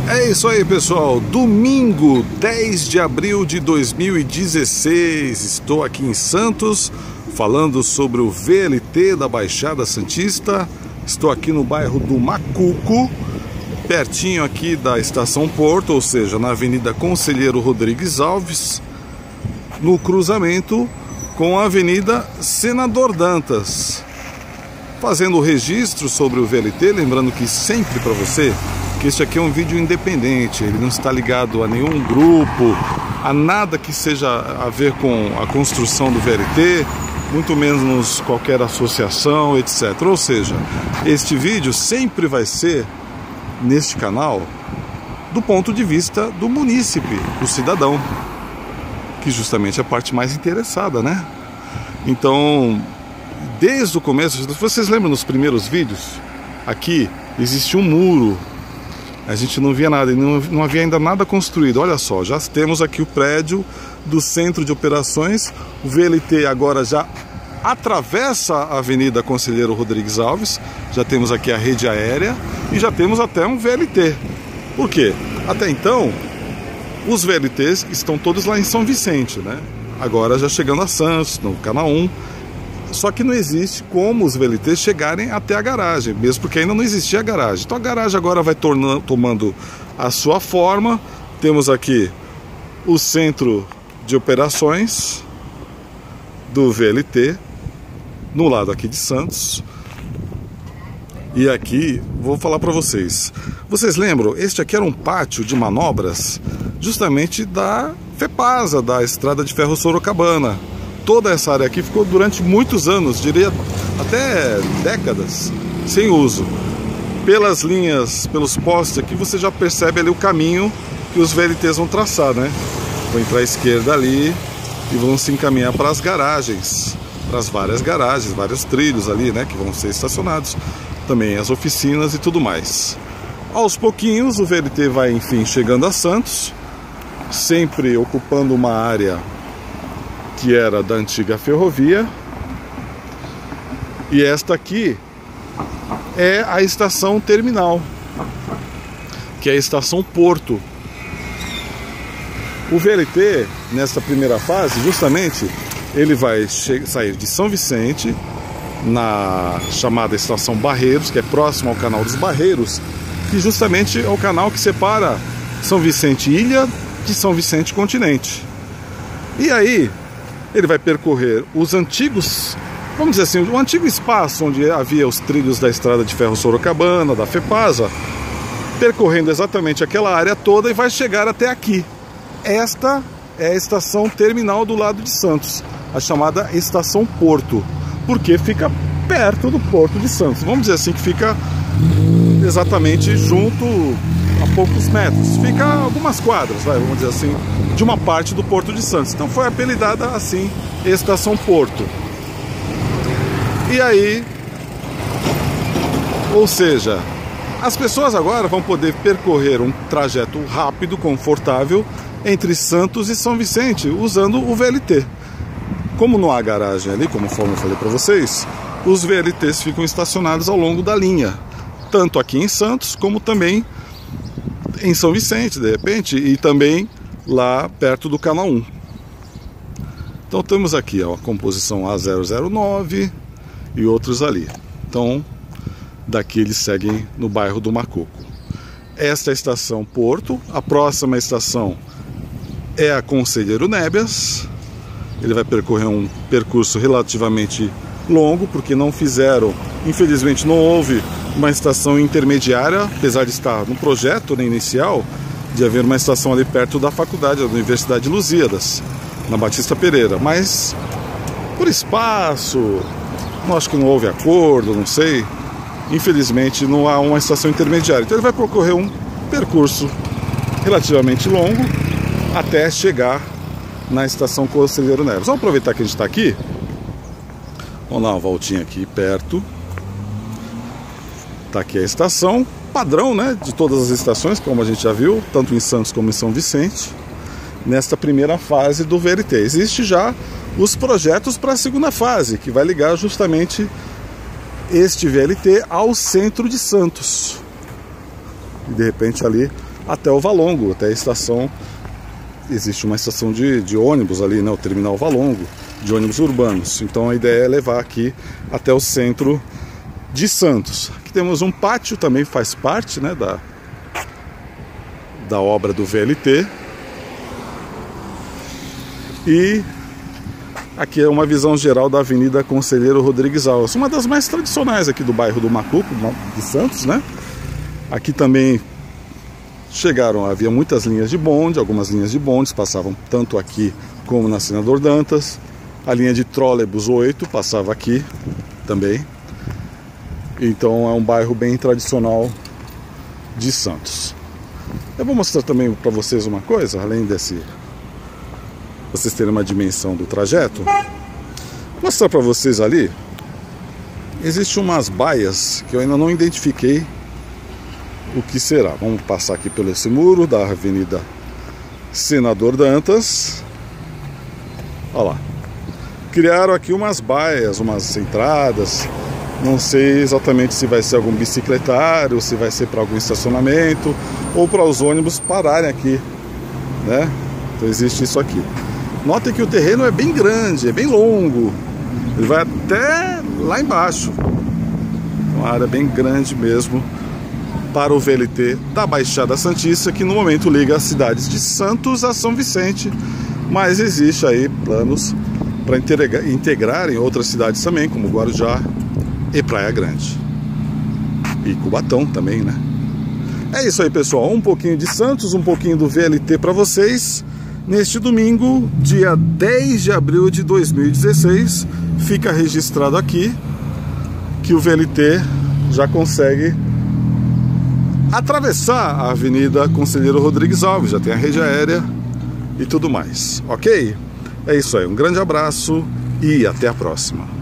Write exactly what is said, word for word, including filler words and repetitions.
É isso aí, pessoal. Domingo, dez de abril de dois mil e dezesseis. Estou aqui em Santos falando sobre o V L T da Baixada Santista. Estou aqui no bairro do Macuco, pertinho aqui da Estação Porto, ou seja, na Avenida Conselheiro Rodrigues Alves, no cruzamento com a Avenida Senador Dantas. Fazendo o registro sobre o V L T, lembrando que sempre para você que este aqui é um vídeo independente, ele não está ligado a nenhum grupo, a nada que seja a ver com a construção do V L T, muito menos qualquer associação, etcétera. Ou seja, este vídeo sempre vai ser, neste canal, do ponto de vista do munícipe, do cidadão, que justamente é a parte mais interessada, né? Então, desde o começo, vocês lembram nos primeiros vídeos? Aqui existia um muro. A gente não via nada, não, não havia ainda nada construído. Olha só, já temos aqui o prédio do Centro de Operações. O V L T agora já atravessa a Avenida Conselheiro Rodrigues Alves. Já temos aqui a rede aérea e já temos até um V L T. Por quê? Até então, os V L Ts estão todos lá em São Vicente, né? Agora já chegando a Santos, no Canal um. Só que não existe como os V L Ts chegarem até a garagem, mesmo porque ainda não existia a garagem. Então a garagem agora vai tornando, tomando a sua forma. Temos aqui o centro de operações do V L T, no lado aqui de Santos. E aqui, vou falar para vocês. Vocês lembram? Este aqui era um pátio de manobras justamente da FEPASA, da Estrada de Ferro Sorocabana. Toda essa área aqui ficou durante muitos anos, diria até décadas, sem uso. Pelas linhas, pelos postes aqui, você já percebe ali o caminho que os V L Ts vão traçar, né? Vão entrar à esquerda ali e vão se encaminhar para as garagens, para as várias garagens, vários trilhos ali, né? Que vão ser estacionados. Também as oficinas e tudo mais. Aos pouquinhos, o V L T vai, enfim, chegando a Santos, sempre ocupando uma área que era da antiga ferrovia. E esta aqui é a estação terminal, que é a estação Porto. O V L T, nesta primeira fase, justamente, ele vai sair de São Vicente, na chamada estação Barreiros, que é próximo ao canal dos Barreiros, que justamente é o canal que separa São Vicente Ilha de São Vicente Continente. E aí ele vai percorrer os antigos, vamos dizer assim, o antigo espaço onde havia os trilhos da Estrada de Ferro Sorocabana, da FEPASA, percorrendo exatamente aquela área toda e vai chegar até aqui. Esta é a estação terminal do lado de Santos, a chamada Estação Porto, porque fica perto do Porto de Santos. Vamos dizer assim que fica exatamente junto, a poucos metros, fica algumas quadras, vai, vamos dizer assim, de uma parte do Porto de Santos. Então foi apelidada assim, Estação Porto. E aí, ou seja, as pessoas agora vão poder percorrer um trajeto rápido, confortável, entre Santos e São Vicente, usando o V L T. Como não há garagem ali, como eu falei para vocês, os V L Ts ficam estacionados ao longo da linha, tanto aqui em Santos, como também em São Vicente, de repente, e também lá perto do Canal um. Então temos aqui ó, a composição A zero zero nove e outros ali. Então daqui eles seguem no bairro do Macuco. Esta é a estação Porto. A próxima estação é a Conselheiro Nébias. Ele vai percorrer um percurso relativamente longo, porque não fizeram, infelizmente não houve uma estação intermediária, apesar de estar no projeto, né, inicial, de haver uma estação ali perto da faculdade, da Universidade de Lusíadas, na Batista Pereira, mas por espaço, não, acho que não houve acordo, não sei, infelizmente não há uma estação intermediária. Então ele vai percorrer um percurso relativamente longo até chegar na estação Conselheiro Neves. Vamos aproveitar que a gente está aqui. Vamos dar uma voltinha aqui perto. Está aqui a estação, padrão, né, de todas as estações, como a gente já viu, tanto em Santos como em São Vicente, nesta primeira fase do V L T. Existe já os projetos para a segunda fase, que vai ligar justamente este V L T ao centro de Santos. E de repente ali até o Valongo, até a estação. Existe uma estação de, de ônibus ali, né, o terminal Valongo, de ônibus urbanos. Então a ideia é levar aqui até o centro de Santos. Aqui temos um pátio, também faz parte, né, da, da obra do V L T. E aqui é uma visão geral da Avenida Conselheiro Rodrigues Alves, uma das mais tradicionais aqui do bairro do Macuco, de Santos, né? Aqui também chegaram, havia muitas linhas de bonde, algumas linhas de bondes passavam tanto aqui como na Senador Dantas. A linha de trólebus oito passava aqui também. Então é um bairro bem tradicional de Santos. Eu vou mostrar também para vocês uma coisa, além desse, vocês terem uma dimensão do trajeto. Vou mostrar para vocês ali. Existem umas baias que eu ainda não identifiquei o que será. Vamos passar aqui pelo esse muro da Avenida Senador Dantas. Olha lá. Criaram aqui umas baias, umas entradas. Não sei exatamente se vai ser algum bicicletário, se vai ser para algum estacionamento ou para os ônibus pararem aqui, né? Então existe isso aqui. Notem que o terreno é bem grande, é bem longo. Ele vai até lá embaixo. Uma área bem grande mesmo para o V L T da Baixada Santista, que no momento liga as cidades de Santos a São Vicente, mas existe aí planos para integrar, integrar em outras cidades também, como Guarujá e Praia Grande. E Cubatão também, né? É isso aí, pessoal. Um pouquinho de Santos, um pouquinho do V L T para vocês. Neste domingo, dia dez de abril de dois mil e dezesseis, fica registrado aqui que o V L T já consegue atravessar a Avenida Conselheiro Rodrigues Alves, já tem a rede aérea e tudo mais, ok? É isso aí, um grande abraço e até a próxima.